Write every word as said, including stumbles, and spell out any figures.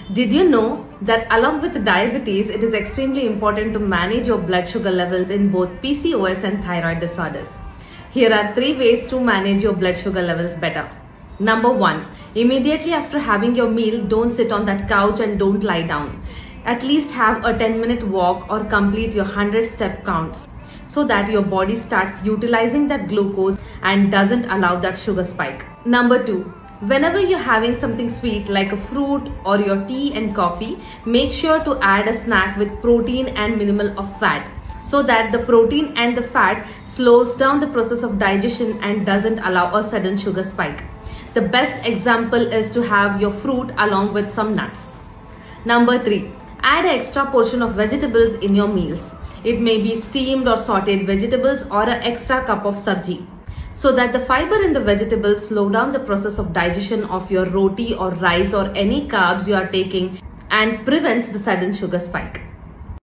Did you know that along with diabetes, it is extremely important to manage your blood sugar levels in both P C O S and thyroid disorders? Here are three ways to manage your blood sugar levels better. Number one, immediately after having your meal, don't sit on that couch and don't lie down. At least have a ten minute walk or complete your one hundred step counts so that your body starts utilizing that glucose and doesn't allow that sugar spike. Number two, whenever you're having something sweet like a fruit or your tea and coffee, make sure to add a snack with protein and minimal of fat so that the protein and the fat slows down the process of digestion and doesn't allow a sudden sugar spike. The best example is to have your fruit along with some nuts. Number three, add an extra portion of vegetables in your meals. It may be steamed or sauteed vegetables or an extra cup of sabji, so that the fiber in the vegetables slow down the process of digestion of your roti or rice or any carbs you are taking and prevents the sudden sugar spike.